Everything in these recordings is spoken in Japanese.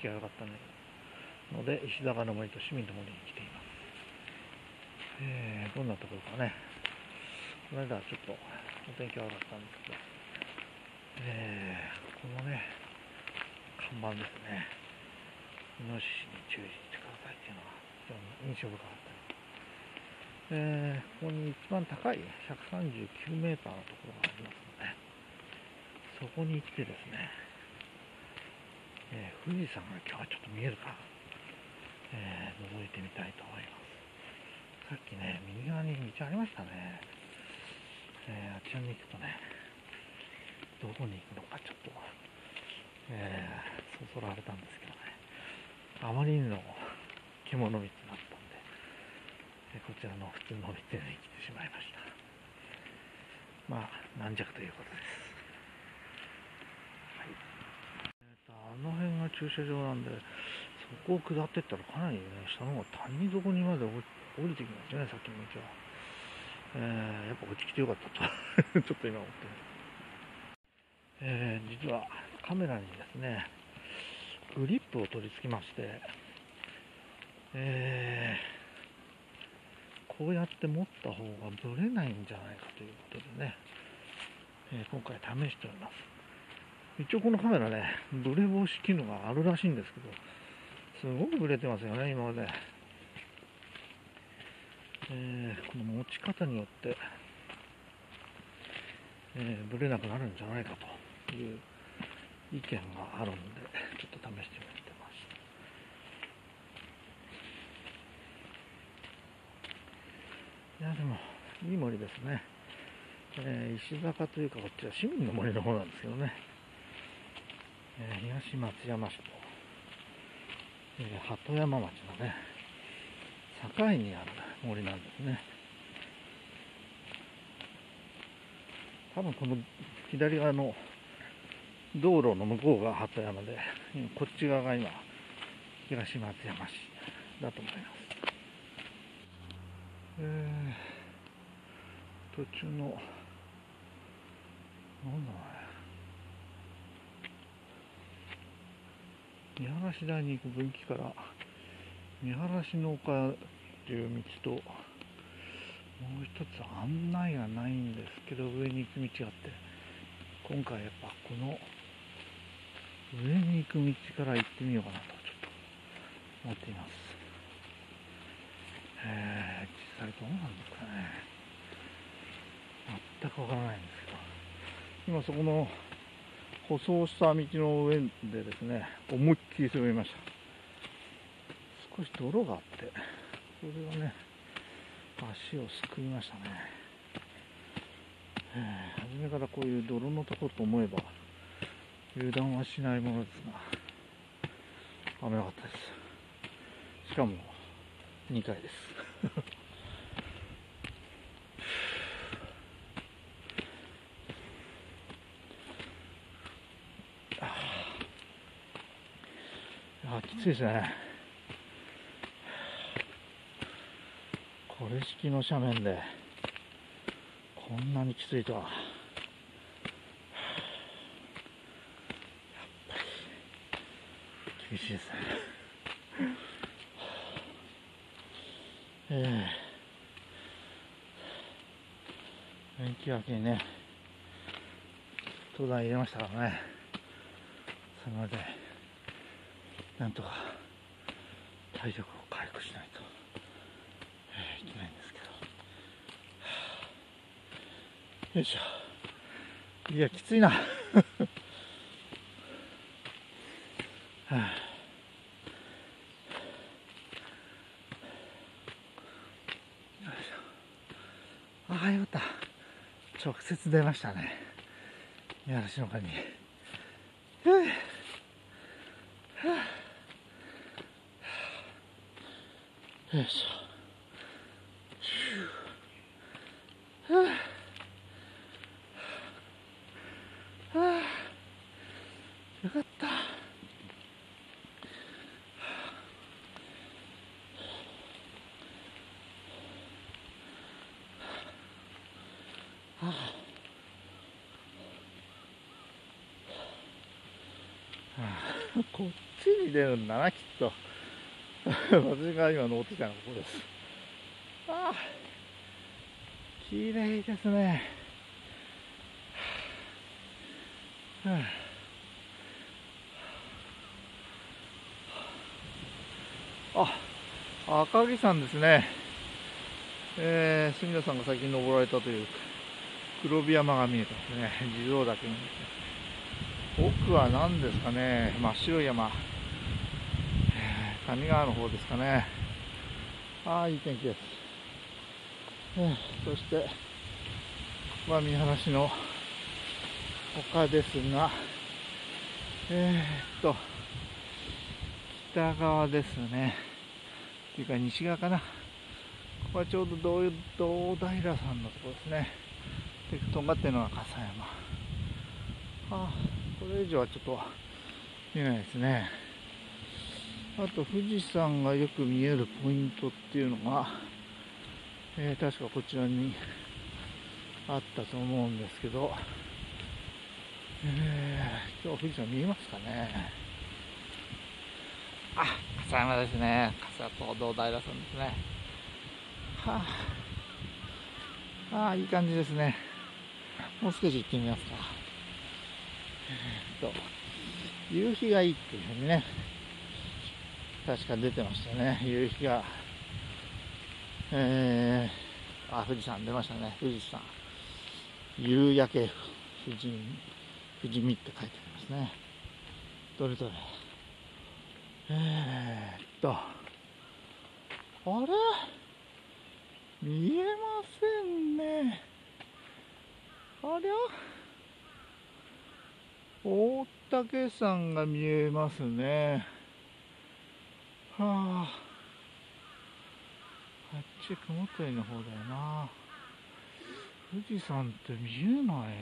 気が良かったので、石坂の森と市民の森に来ています。どんなところかね。この間はちょっとお天気悪かったんですけど、このね、看板ですね。イノシシに注意してくださいっていうのが非常に印象深かったです。ここに一番高い139メーターのところがありますので、そこに行ってですね、富士山が今日はちょっと見えるか、覗いてみたいと思います。さっきね、右側に道ありましたね。あちらに行くとね、どこに行くのかちょっと、そそられたんですけどね、あまりにも獣道だったんで、こちらの普通の道に来てしまいました。まあ、軟弱ということです。あの辺が駐車場なんで、そこを下っていったらかなりね、下の方が谷底にまで降りてきますね、さっきの道は。やっぱ落ちてきてよかったとちょっと今思ってます。実はカメラにですね、グリップを取り付けまして、こうやって持った方がブレないんじゃないかということでね、今回試しております。一応このカメラね、ブレ防止機能があるらしいんですけど、すごくブレてますよね、今まで。この持ち方によって、ブレなくなるんじゃないかという意見があるんで、ちょっと試してみてます。いやでもいい森ですね。石坂というか、こっちは市民の森の方なんですけどね、東松山市と、鳩山町のね境にある森なんですね。多分この左側の道路の向こうが鳩山で、こっち側が今東松山市だと思います。途中のなんだろうね、見晴台に行く分岐から見晴の丘という道と、もう一つ案内がないんですけど、上に行く道があって、今回やっぱこの上に行く道から行ってみようかなとちょっと思っています。実際どうなんですかね、全くわからないんですけど、今そこの舗装した道の上でですね、思いっきり滑りました。少し泥があって、それがね、足をすくいましたね。初めからこういう泥のところと思えば油断はしないものですが、危なかったです。しかも2回です。きついですね。これ式の斜面でこんなにきついとは。やっぱり厳しいですね。連休明けにね、登山入れましたからね、それまでなんとか体力を回復しないと、いけないんですけど。よいしょ。いや、きついな。ああ、よかった。直接出ましたね。見晴らしの丘に。よいしょ。よかった。はあこっちに出るんだな、きっと。私が今乗ってたのはここです。ああ、綺麗ですね。あ、赤城山ですね。住田さんが最近登られたという黒部山が見えてますね。地蔵岳に。奥は何ですかね。真っ白い山。上川の方ですかね。ああ、いい天気です。そして、見晴らしの丘ですが、北側ですね。っていうか西側かな。ここはちょうど堂平さんのところですね。で、とんがってるのが笠山。これ以上はちょっと見えないですね。あと富士山がよく見えるポイントっていうのが、確かこちらにあったと思うんですけど、今日富士山見えますかね。笠山ですね。笠と堂平さんですね。いい感じですね。もう少し行ってみますか。夕日がいいっていうふうにね、確か出てましたね。夕日が、富士山出ましたね。富士山夕焼け富士見って書いてありますね。どれどれ。あれ見えませんね。ありゃ、大岳山が見えますね。あっち雲取の方だよな。富士山って見えないのか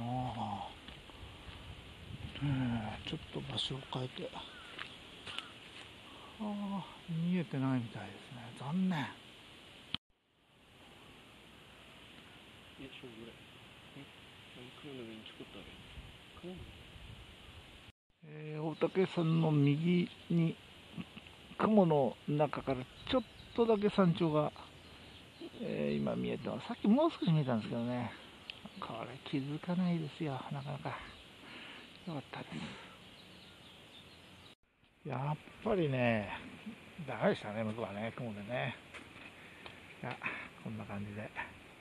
な。ちょっと場所を変えて。見えてないみたいですね。残念。大岳山の右に雲の中からちょっとだけ山頂が、今見えてます。さっきもう少し見えたんですけどね、これ気づかないですよ、なかなか。よかったです。やっぱりね、ダメでしたね、向こうはね、雲でね。こんな感じで。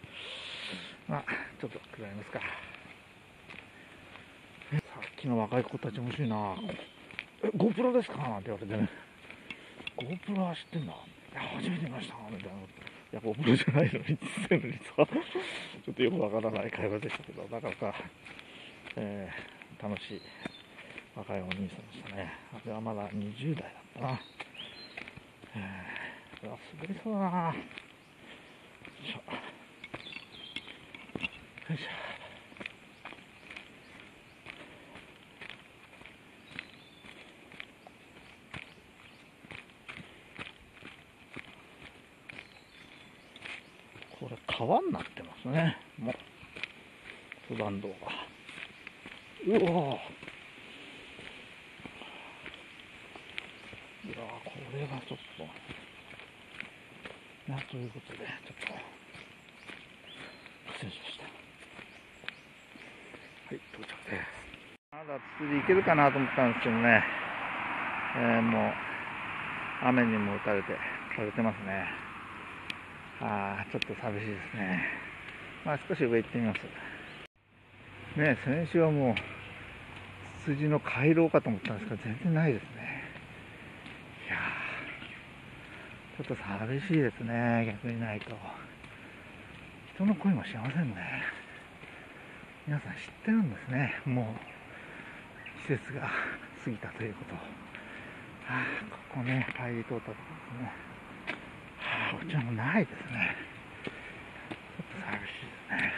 ちょっと下りますか。さっきの若い子たち面白いな。GoPro ですかなんて言われてね。GoPro 走ってんだ。初めて見ましたみたいな。いや、GoPro じゃないのに、実は、ちょっとよくわからない会話でしたけど、なかなか、楽しい若いお兄さんでしたね。あれはまだ20代だったな。滑りそうだな。よいしょ。よいしょ。これ川になってますね。もう登山道が。うわこれはちょっとということで、ちょっと失礼しました。はい、到着です。まだ釣り行けるかなと思ったんですけどね、もう雨にも打たれて枯れてますね。ちょっと寂しいですね。少し上行ってみます。先週はもうツツジの回廊かと思ったんですけど、全然ないですね。いやちょっと寂しいですね、逆にないと。人の声もしませんね。皆さん知ってるんですね、もう季節が過ぎたということ。ここね、入り通ったところですね。こちらもないですね。ちょっと寂しいですね。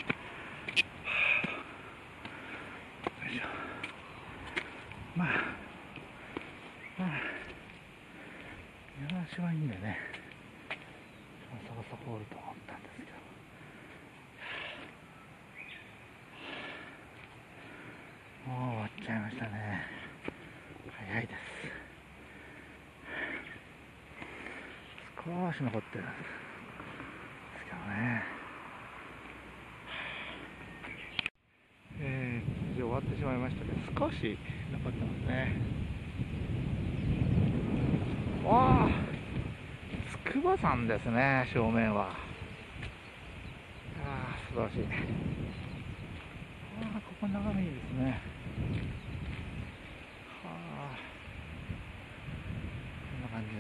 よいしょ。見晴らしはいいんでね、そこそこおると思ったんですけど、もう終わっちゃいましたね。早少し残ってるんですけどね。終わってしまいましたけど、少し残ってますね。わあ、筑波山ですね、正面は。素晴らしい。ここ眺めいいですね。こんな感じ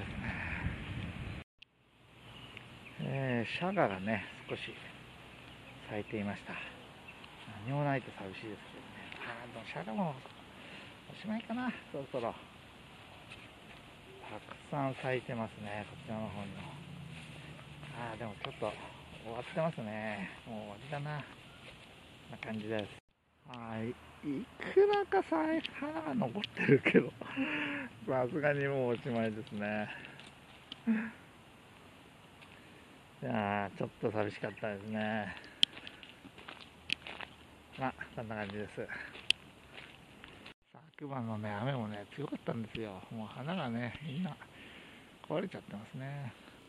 ですね。シャガがね、少し咲いていました。何もないと寂しいですけどね。でもシャガもおしまいかな、そろそろ。たくさん咲いてますね、こちらの方にも。でもちょっと終わってますね。もう終わりだな。こんな感じです。いくらか花が残ってるけど、さすがにもうおしまいですね。いやちょっと寂しかったですね。こんな感じです。昨晩のね、雨もね、強かったんですよ。もう花がね、みんな壊れちゃってますね。